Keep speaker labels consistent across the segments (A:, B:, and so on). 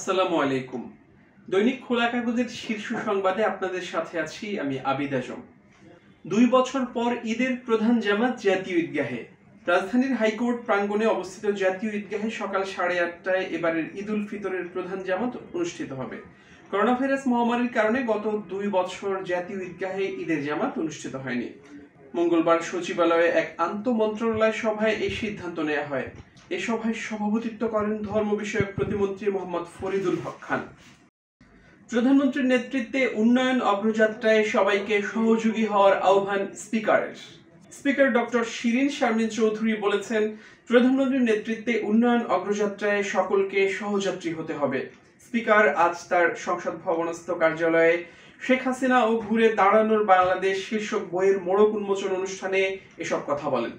A: আসসালামু আলাইকুম। দৈনিক খোলা কাগজের শীর্ষ সংবাদে আপনাদের সাথে আছি আমি আবিদ আজম। 2 বছর পর ঈদের প্রধান জামাত জাতীয় ঈদগাহে। রাজধানীর হাইকোর্ট প্রাঙ্গণে অবস্থিত জাতীয় ঈদগাহে সকাল 8:30টায় এবারের ঈদ উল ফিতরের প্রধান জামাত অনুষ্ঠিত হবে। করোনা ভাইরাস মহামারীর কারণে গত 2 বছর জাতীয় ঈদগাহে ঈদের জামাত অনুষ্ঠিত হয়নি। মঙ্গলবার সচিবালয়ে এক আন্তঃমন্ত্রণালয় সভায় এই সিদ্ধান্ত নেওয়া হয়। এ সভায় সভাপতিত্ব করেন ধর্ম বিষয়ক প্রতিমন্ত্রী মোহাম্মদ ফরিদুল হক খান। প্রধানমন্ত্রীর নেতৃত্বে উন্নয়ন অগ্রযাত্রায় সবাইকে সহযোগী হওয়ার আহ্বান স্পিকারের। স্পিকার ডক্টর শিরিন শারমিন চৌধুরী বলেছেন, প্রধানমন্ত্রীর নেতৃত্বে উন্নয়ন অগ্রযাত্রায় সকলকে সহযাত্রী হতে হবে। স্পিকার আজ তার সংসদ ভবনস্থ কার্যালয়ে শেখ হাসিনা ও ঘুরে দাঁড়ানোর বাংলাদেশ শীর্ষক বইয়ের মোড়ক উন্মোচন অনুষ্ঠানে এসব কথা বলেন।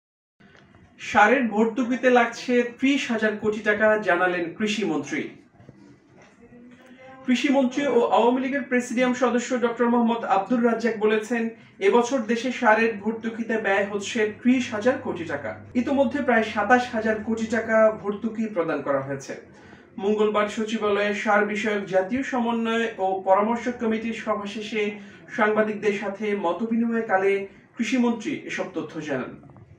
A: সারের ভর্তুকিতে লাগছে 30,000 কোটি টাকা, জানালেন কৃষিমন্ত্রী। কৃষিমন্ত্রী ও আওয়ামী লীগের প্রেসিডিয়াম সদস্য ডক্টর মোহাম্মদ আব্দুর রাজ্জাক বলেছেন, এবছর দেশে সারের ভর্তুকিতে ব্যয় হচ্ছে 30,000 কোটি টাকা। ইতোমধ্যে প্রায় 27,000 কোটি টাকা ভর্তুকি প্রদান করা হয়েছে। মঙ্গলবার সচিবালয়ে সার বিষয়ক জাতীয় সমন্বয় ও পরামর্শ কমিটির সভা শেষে সাংবাদিকদের সাথে মতবিনিময়কালে কৃষিমন্ত্রী এসব তথ্য জানান।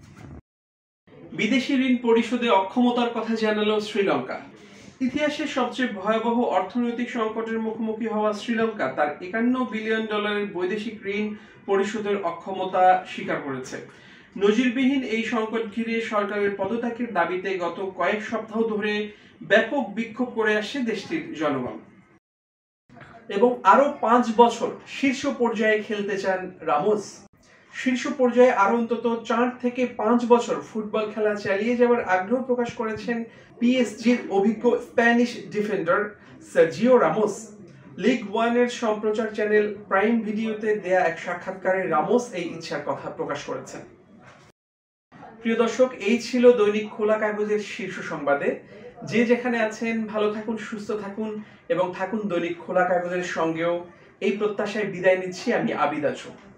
A: বিদেশি ঋণ পরিশোধে অক্ষমতার কথা জানালো শ্রীলঙ্কা। ইতিহাসের সবচেয়ে ভয়াবহ অর্থনৈতিক সংকটের মুখোমুখি হওয়া শ্রীলঙ্কা তার $51 বিলিয়ন বৈদেশিক ঋণ পরিশোধের অক্ষমতা স্বীকার করেছে। নজিরবিহীন এই সংকট ঘিরে সরকারের পদত্যাগের দাবিতে গত কয়েক সপ্তাহ ধরে ব্যাপক বিক্ষোভ করে আসছে দেশটির জনগণ। এবং আরো 5 বছর শীর্ষ পর্যায়ে খেলতে চান রামোস। শীর্ষ পর্যায়ে আরো অন্তত 4 থেকে 5 বছর ফুটবল খেলা চালিয়ে যাওয়ার আগ্রহ প্রকাশ করেছেন পিএসজির অভিজ্ঞ Spanish defender Sergio Ramos. League 1 এর সম্প্রচার চ্যানেল প্রাইম ভিডিওতে দেয়া এক সাক্ষাৎকারে রামোস এই ইচ্ছার কথা প্রকাশ করেছেন। প্রিয় দর্শক, এই ছিল দৈনিক খোলা কাগজের শীর্ষ সংবাদে। যে যেখানে আছেন ভালো থাকুন, সুস্থ থাকুন এবং থাকুন দৈনিক খোলা কাগজের সঙ্গেও, এই প্রত্যাশায় বিদায় নিচ্ছি আমি আবিদ আজম।